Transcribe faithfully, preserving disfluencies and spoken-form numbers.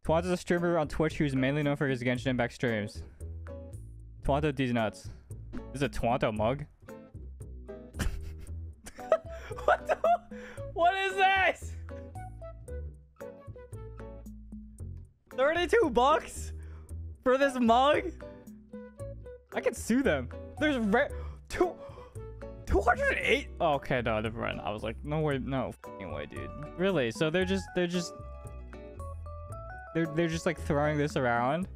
Tuonto's a streamer on Twitch who's mainly known for his Genshin Impact streams. Tuonto Deez nuts. This is a Tuonto mug. What the? What is this? thirty-two bucks for this mug? I can sue them. There's re two, two hundred eight. Oh, okay, no, never mind. I was like, no way, no fucking way, dude. Really? So they're just, they're just, they're, they're just like throwing this around.